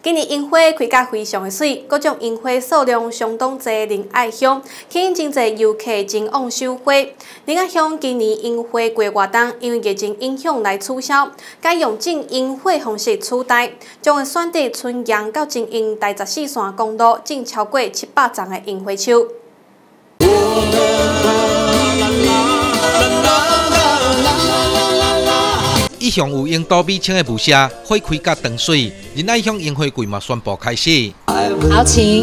今年樱花开甲非常的水，各种樱花数量相当侪，仁爱乡吸引真侪游客前往赏花。仁爱乡今年樱花过活动，因为疫情影响来取消，改用种樱花方式取代，将会选择春阳到金英第14线公路种超过700丛的樱花树。 以上有樱多美青的舞社会开甲长水，仁爱乡樱花季嘛宣布开始。 好，请。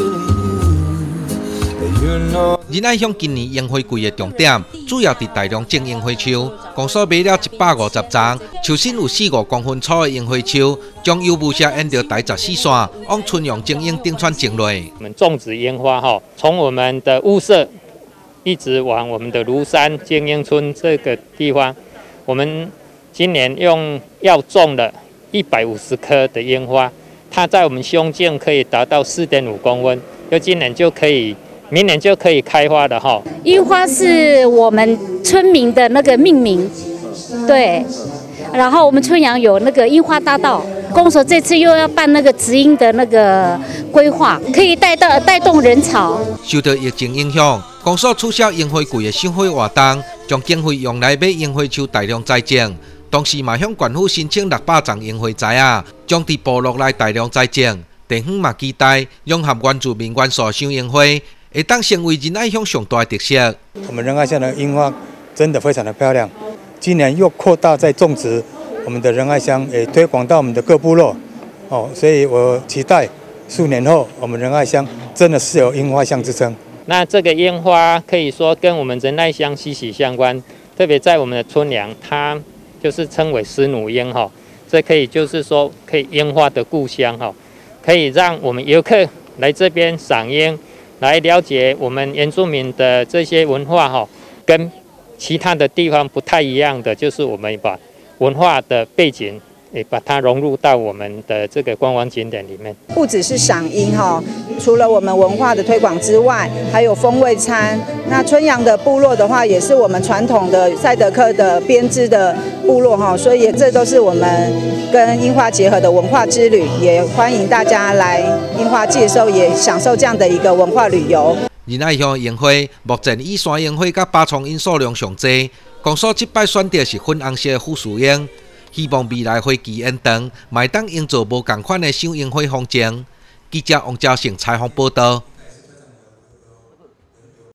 仁爱乡今年樱花季的重点主要伫大量种樱花树，共所买了150丛，树身有4-5公分粗的樱花树，将由舞社沿着第14线往春阳精英顶川种落。 我们种植樱花从我们的雾社一直往我们的庐山精英村这个地方，我们 今年要种了150棵的樱花，它在我们胸径可以达到4.5公分，今年就可以，明年就可以开花了哈。 樱花是我们村民的那个命名，对。然后我们春阳有那个樱花大道，公所这次又要办那个直樱的那个规划，可以带动人潮。 受到疫情影响，公所取消樱花季的赏花活动，将经费用来买樱花树大量栽种。 同时，嘛向县府申请600丛樱花材啊，将伫部落内大量栽种。地方嘛期待融合原住民元素赏樱花，会当成为仁爱乡上大的特色。 我们仁爱乡的樱花真的非常的漂亮，今年又扩大在种植，我们的仁爱乡也推广到我们的各部落所以我期待数年后我们仁爱乡真的是有樱花乡之称。 那这个樱花可以说跟我们仁爱乡息息相关，特别在我们的春阳，它 就是称为石弩樱这可以就是说可以樱花的故乡可以让我们游客来这边赏樱，来了解我们原住民的这些文化跟其他的地方不太一样的，就是我们把文化的背景也把它融入到我们的这个观光景点里面。 不只是赏樱除了我们文化的推广之外，还有风味餐。那春阳的部落的话，也是我们传统的赛德克的编织的部落所以这都是我们跟樱花结合的文化之旅，也欢迎大家来樱花季的时候也享受这样的一个文化旅游。 仁爱乡樱花目前以山樱花甲八重樱数量上济，公所这摆选择是粉红色的富士樱，希望未来花期延长，卖当营造无同款的赏樱花风景。记者王兆成采访报道。